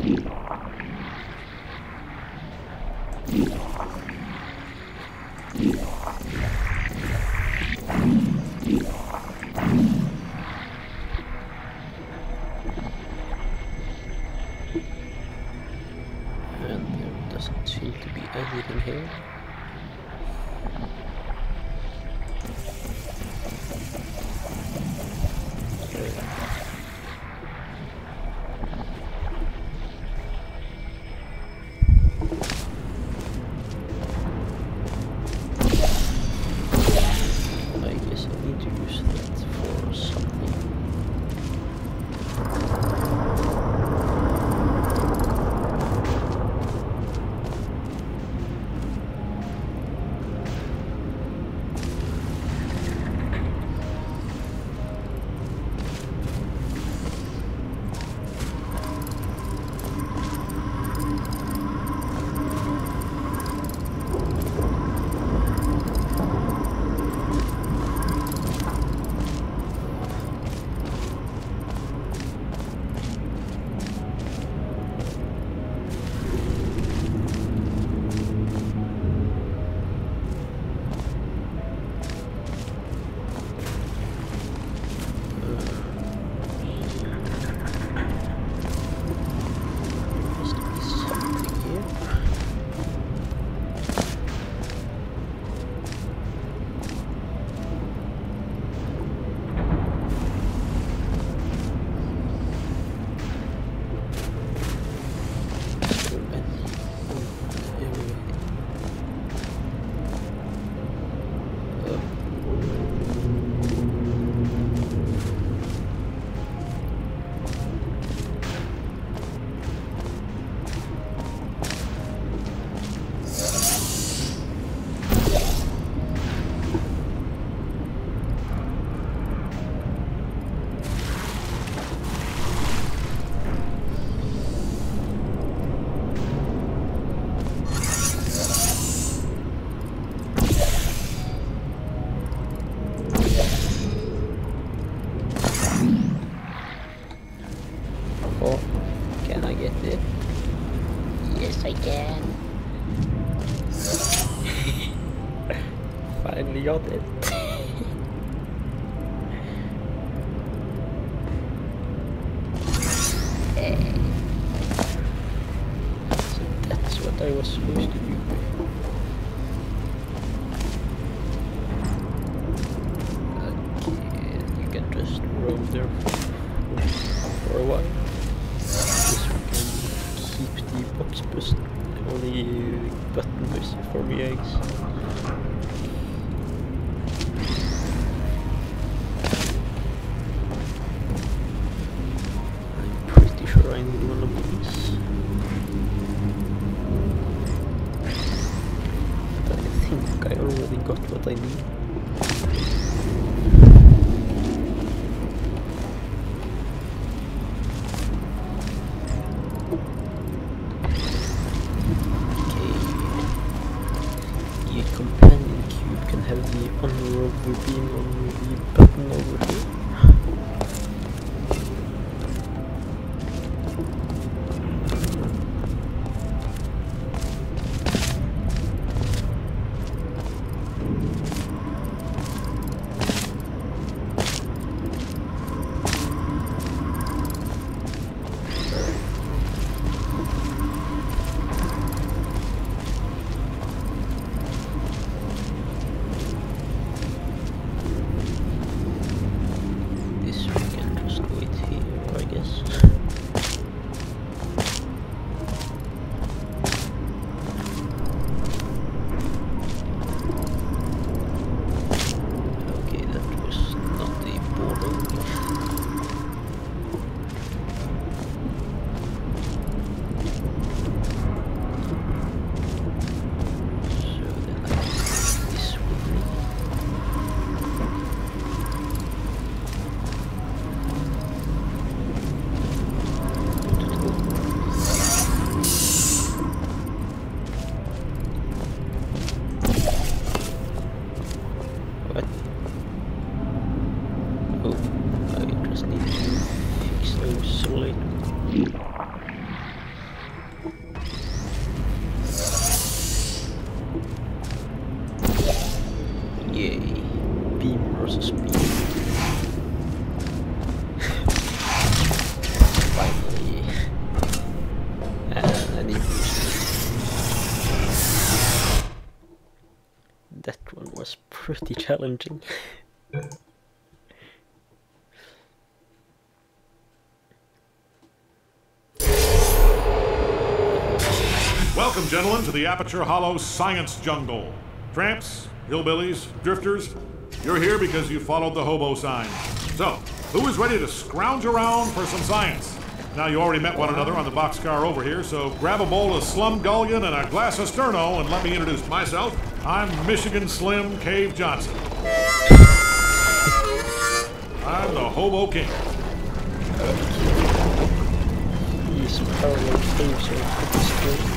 Doesn't seem to be anything here. I guess I need to use that for something. Oh, can I get it? Yes, I can. Finally got it. So that's what I was supposed to do. Okay, you can just roam there for a while. Keep the box bust or the button busy for me, I guess. I'm pretty sure I need one of these. But I think I already got what I need. Companion cube can have the unrollable beam on the button over here. pretty challenging. Welcome, gentlemen, to the Aperture Hollow Science Jungle. Tramps, hillbillies, drifters, you're here because you followed the hobo sign. So, who is ready to scrounge around for some science? Now, you already met one another on the boxcar over here, so grab a bowl of Slumgullion and a glass of Sterno, and let me introduce myself. I'm Michigan Slim Cave Johnson. I'm the Hobo King. These parallel caves are pretty scary.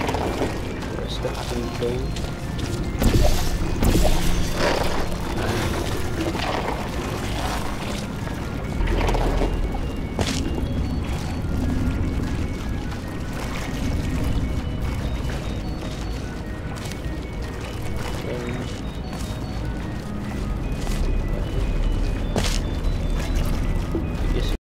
Respectfully go.